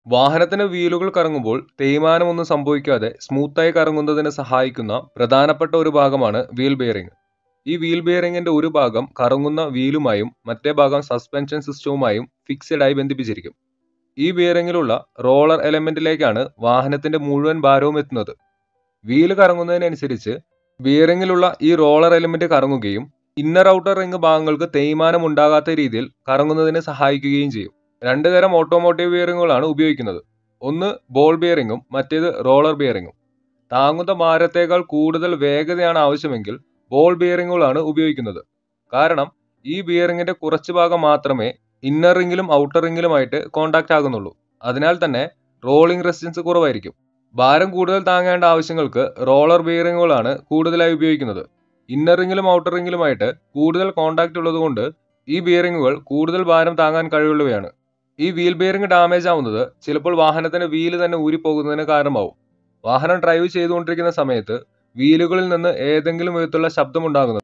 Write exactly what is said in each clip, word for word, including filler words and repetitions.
വാഹനത്തിന് വീലുകൾ കറങ്ങുമ്പോൾ തേയ്മാനമൊന്നും സംഭവിക്കാതെ സ്മൂത്തായി കറങ്ങുന്നതിന് സഹായിക്കുന്ന പ്രധാനപ്പെട്ട ഒരു ഭാഗമാണ് വീൽ ബെയറിംഗ്. ഈ വീൽ ബെയറിംഗിന്റെ ഒരു ഭാഗം കറങ്ങുന്ന വീലുമായും മറ്റേ ഭാഗം സസ്പെൻഷൻ സിസ്റ്റവുമായും ഫിക്സഡ് ആയി ബന്ധിപ്പിച്ചിരിക്കും. ഈ ബെയറിംഗിലുള്ള റോളർ എലമെന്റിലേക്കാണ് വാഹനത്തിന്റെ മുഴുവൻ ഭാരവും എത്തുന്നത്. വീല് കറങ്ങുന്നതിനനുസരിച്ച് ബിയറിംഗിലുള്ള ഈ റോളർ എലമെന്റ് കറങ്ങുകയും ഇന്നർ ഔട്ടർ റിംഗ് ഭാഗങ്ങൾക്ക് തേയ്മാനം ഉണ്ടാകാത്ത രീതിയിൽ കറങ്ങുന്നതിന് സഹായിക്കുകയും ചെയ്യും. രണ്ട് തരം ഓട്ടോമോട്ടീവ് ബിയറിംഗുകളാണ് ഉപയോഗിക്കുന്നത്. ഒന്ന് ബോൾ ബിയറിംഗും മറ്റേത് റോളർ ബിയറിംഗും. താങ്ങുന്ന ഭാരത്തേക്കാൾ കൂടുതൽ വേഗതയാണ് ആവശ്യമെങ്കിൽ ബോൾ ബിയറിംഗുകളാണ് ഉപയോഗിക്കുന്നത്. കാരണം ഈ ബിയറിംഗിന്റെ കുറച്ച് ഭാഗം മാത്രമേ ഇന്നർ റിംഗിലും ഔട്ടർ റിംഗിലുമായിട്ട് കോണ്ടാക്ട് ആകുന്നുള്ളൂ. അതിനാൽ തന്നെ റോളിംഗ് റെസിസ്റ്റൻസ് കുറവായിരിക്കും. ഭാരം കൂടുതൽ താങ്ങേണ്ട ആവശ്യങ്ങൾക്ക് റോളർ ബിയറിംഗുകളാണ് കൂടുതലായി ഉപയോഗിക്കുന്നത്. ഇന്നർ റിംഗിലും ഔട്ടർ റിംഗിലുമായിട്ട് കൂടുതൽ കോണ്ടാക്ട് ഉള്ളതുകൊണ്ട് ഈ ബിയറിംഗുകൾ കൂടുതൽ ഭാരം താങ്ങാൻ കഴിവുള്ളവയാണ്. ഈ വീൽ ബെയറിംഗ് ഡാമേജ് ആവുന്നത് ചിലപ്പോൾ വാഹനത്തിന്റെ വീല് തന്നെ ഊരിപ്പോകുന്നതിന് കാരണമാവും. വാഹനം ഡ്രൈവ് ചെയ്തുകൊണ്ടിരിക്കുന്ന സമയത്ത് വീലുകളിൽ നിന്ന് ഏതെങ്കിലും വിധത്തിലുള്ള ശബ്ദമുണ്ടാകുന്നത്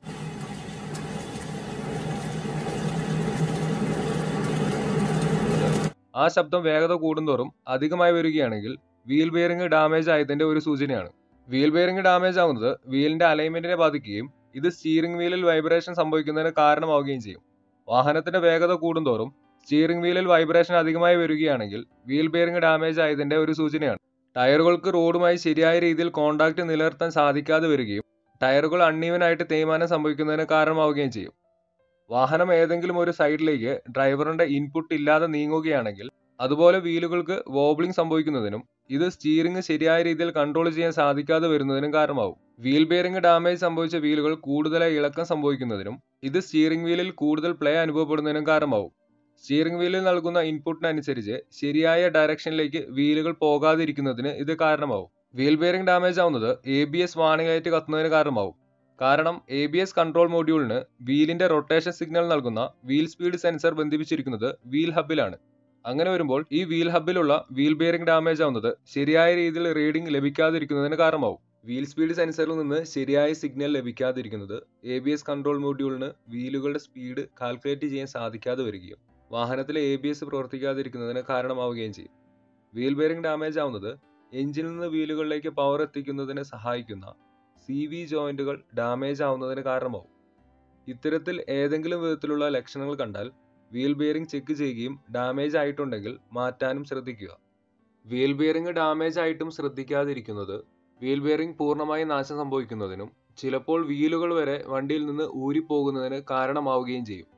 ആ ശബ്ദം വേഗത കൂടുന്തോറും അധികമായി വരികയാണെങ്കിൽ വീൽ ബെയറിംഗ് ഡാമേജ് ആയതിന്റെ ഒരു സൂചനയാണ്. വീൽ ബെയറിംഗ് ഡാമേജ് ആവുന്നത് വീലിന്റെ അലൈൻമെന്റിനെ ബാധിക്കുകയും ഇത് സ്റ്റിയറിംഗ് വീലിൽ വൈബ്രേഷൻ സംഭവിക്കുന്നതിന് കാരണമാവുകയും ചെയ്യും. വാഹനത്തിന്റെ വേഗത കൂടുന്തോറും സ്റ്റിയറിംഗ് വീലിൽ വൈബ്രേഷൻ അധികമായി വരികയാണെങ്കിൽ വീൽ ബെയറിംഗ് ഡാമേജ് ആയതിന്റെ ഒരു സൂചനയാണ്. ടയറുകൾക്ക് റോഡുമായി ശരിയായ രീതിയിൽ കോണ്ടാക്ട് നിലനിർത്താൻ സാധിക്കാതെ വരികയും ടയറുകൾ അൺഈവൻ ആയിട്ട് തേയ്മാനം സംഭവിക്കുന്നതിന് കാരണമാവുകയും ചെയ്യും. വാഹനം ഏതെങ്കിലും ഒരു സൈഡിലേക്ക് ഡ്രൈവറിന്റെ ഇൻപുട്ട് ഇല്ലാതെ നീങ്ങുകയാണെങ്കിൽ അതുപോലെ വീലുകൾക്ക് വോബ്ലിംഗ് സംഭവിക്കുന്നതിനും ഇത് സ്റ്റിയറിംഗ് ശരിയായ രീതിയിൽ കൺട്രോൾ ചെയ്യാൻ സാധിക്കാതെ വരുന്നതിനും കാരണമാവും. വീൽ ബെയറിംഗ് ഡാമേജ് സംഭവിച്ച വീലുകൾ കൂടുതലായി ഇളക്കം സംഭവിക്കുന്നതിനും ഇത് സ്റ്റിയറിംഗ് വീലിൽ കൂടുതൽ പ്ലേ അനുഭവപ്പെടുന്നതിനും കാരണമാവും. സ്റ്റിയറിംഗ് വീലിൽ നൽകുന്ന ഇൻപുട്ടിനനുസരിച്ച് ശരിയായ ഡയറക്ഷനിലേക്ക് വീലുകൾ പോകാതിരിക്കുന്നതിന് ഇത് കാരണമാവും. വീൽ ബെയറിംഗ് ഡാമേജ് ആവുന്നത് A B S warning light കത്തുന്നതിന് കാരണമാവും. കാരണം എ ബി എസ് കൺട്രോൾ മൊഡ്യൂളിന് വീലിന്റെ റൊട്ടേഷൻ സിഗ്നൽ നൽകുന്ന വീൽ സ്പീഡ് സെൻസർ ബന്ധിപ്പിച്ചിരിക്കുന്നത് വീൽ ഹബിലാണ്. അങ്ങനെ വരുമ്പോൾ ഈ വീൽ ഹബിലുള്ള വീൽ ബെയറിംഗ് ഡാമേജ് ആവുന്നത് ശരിയായ രീതിയിൽ റീഡിംഗ് ലഭിക്കാതിരിക്കുന്നതിന് കാരണമാവും. വീൽ സ്പീഡ് സെൻസറിൽ നിന്ന് ശരിയായ സിഗ്നൽ ലഭിക്കാതിരിക്കുന്നത് എ ബി എസ് കൺട്രോൾ മൊഡ്യൂളിന് വീലുകളുടെ സ്പീഡ് കാൽക്കുലേറ്റ് ചെയ്യാൻ സാധിക്കാതെ വരികയും വാഹനത്തിലെ എ ബി എസ് പ്രവർത്തിക്കാതിരിക്കുന്നതിന് കാരണമാവുകയും ചെയ്യും. വീൽ ബെയറിംഗ് ഡാമേജ് ആവുന്നത് എഞ്ചിനിൽ നിന്ന് വീലുകളിലേക്ക് പവർ എത്തിക്കുന്നതിന് സഹായിക്കുന്ന സി വി ജോയിന്റുകൾ ഡാമേജ് ആവുന്നതിന് കാരണമാവും. ഇത്തരത്തിൽ ഏതെങ്കിലും വിധത്തിലുള്ള ലക്ഷണങ്ങൾ കണ്ടാൽ വീൽ ബെയറിംഗ് ചെക്ക് ചെയ്യുകയും ഡാമേജ് ആയിട്ടുണ്ടെങ്കിൽ മാറ്റാനും ശ്രദ്ധിക്കുക. വീൽ ബെയറിംഗ് ഡാമേജ് ആയിട്ടും ശ്രദ്ധിക്കാതിരിക്കുന്നത് വീൽ ബെയറിംഗ് പൂർണ്ണമായി നാശം സംഭവിക്കുന്നതിനും ചിലപ്പോൾ വീലുകൾ വരെ വണ്ടിയിൽ നിന്ന് ഊരിപ്പോകുന്നതിന് കാരണമാവുകയും ചെയ്യും.